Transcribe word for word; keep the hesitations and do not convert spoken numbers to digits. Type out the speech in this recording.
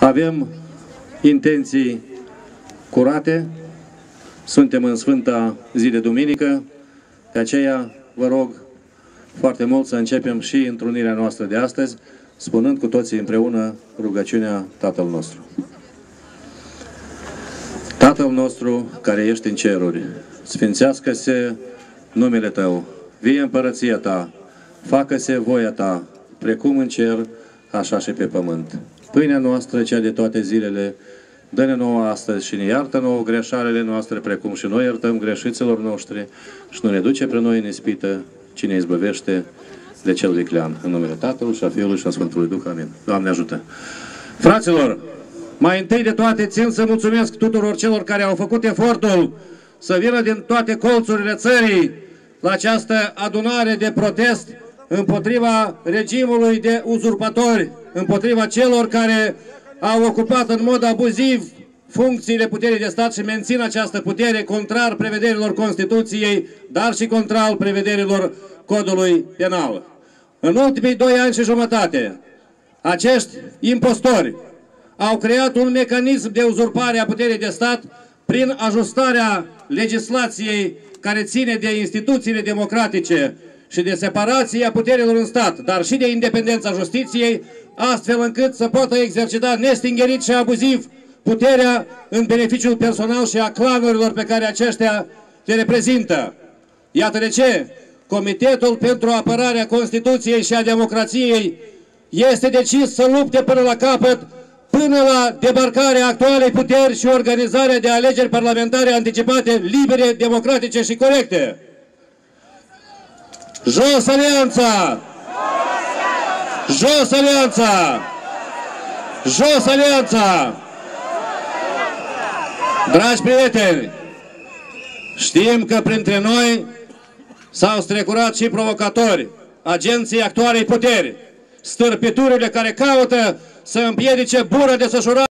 Avem intenții curate, suntem în Sfânta zi de duminică, de aceea vă rog foarte mult să începem și întrunirea noastră de astăzi, spunând cu toții împreună rugăciunea Tatăl nostru. Tatăl nostru care ești în ceruri, sfințească-se numele Tău, vie împărăția Ta, facă-se voia Ta, precum în cer, așa și pe pământ. Pâinea noastră, cea de toate zilele, dă-ne nouă astăzi și ne iartă nouă greșalele noastre, precum și noi iertăm greșiților noștri, și nu ne duce pre noi în ispită, ci ne izbăvește de cel viclean. În numele Tatălui și a Fiului și a Sfântului Duh. Amin. Doamne ajută! Fraților, mai întâi de toate țin să mulțumesc tuturor celor care au făcut efortul să vină din toate colțurile țării la această adunare de protest împotriva regimului de uzurpatori, împotriva celor care au ocupat în mod abuziv funcțiile puterii de stat și mențin această putere contrar prevederilor Constituției, dar și contrar prevederilor Codului Penal. În ultimii doi ani și jumătate, acești impostori au creat un mecanism de uzurpare a puterii de stat prin ajustarea legislației care ține de instituțiile democratice și de separația puterilor în stat, dar și de independența justiției, astfel încât să poată exercita nestingerit și abuziv puterea în beneficiul personal și a clanurilor pe care aceștia le reprezintă. Iată de ce Comitetul pentru Apărarea Constituției și a Democrației este decis să lupte până la capăt, până la debarcarea actualei puteri și organizarea de alegeri parlamentare anticipate, libere, democratice și corecte. Jos alianța! Jos alianța! Jos alianța! Dragi prieteni, știm că printre noi s-au strecurat și provocatori, agenții actualei puteri, stârpiturile care caută să împiedice bună desfășurare